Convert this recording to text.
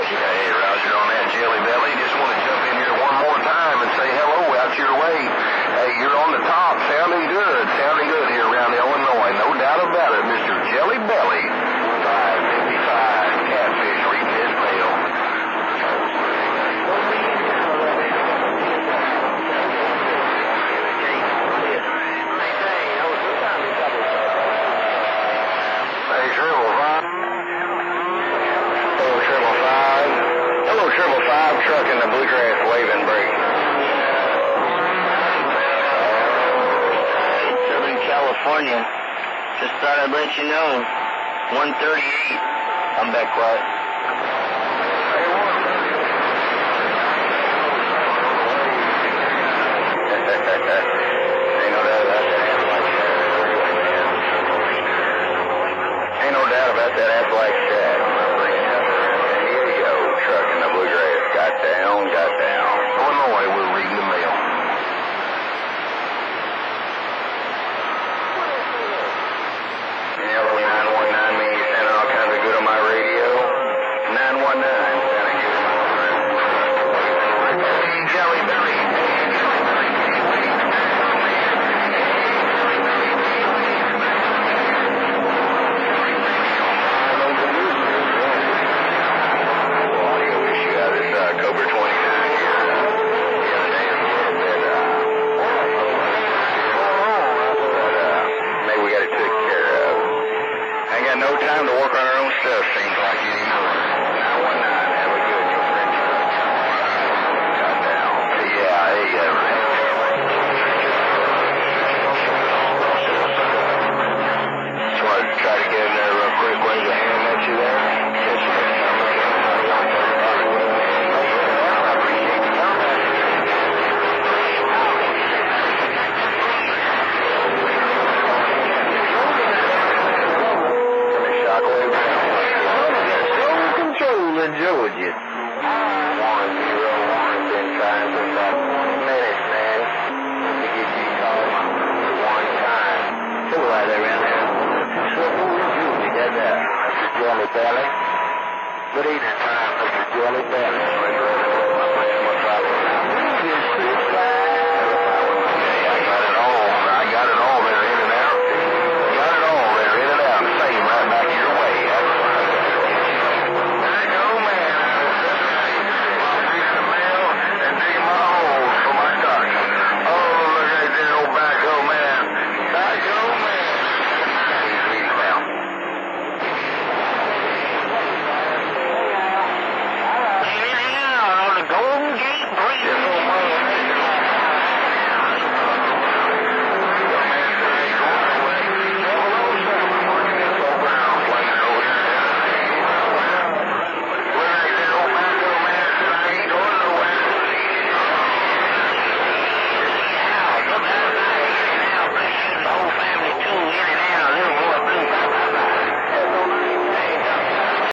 Hey, Roger, on that Jelly Belly. Just want to jump in here one more time and say hello out your way. Hey, you're on the top, sounding good here around Illinois. No doubt about it, Mr. Jelly Belly. 555, catfish reading his mail. Hey, Triple Five. Hello, Triple Five, truck in the Bluegrass waving break. Southern California. Just thought I'd let you know. 138. I'm back quiet. Ain't no doubt about that Appalach Shack. Here you go, truck in the Bluegrass. Got down. Illinois, we're reading the mail. Hello, 919 means you're sounding all kinds of good on my radio. 919 sounding good on my radio. Hey, Jelly Belly. Audio issue out of this Cobra 29 here. The other day, maybe we got it took care of. Ain't got no time to work on our own stuff, seems like anymore. 919, have a good your friend. Got down. Yeah, hey, just wanted to try to get in there real quick. Wave a hand at you there. Catch you next time. I appreciate you coming. Shockwave down. Soul Control in Georgia. 101, been trying for about 20 minutes, man. To get you called one time. Cool right around there. Soul Control, that's Mr. Jelly Belly. Good evening, Mr. Jelly Belly.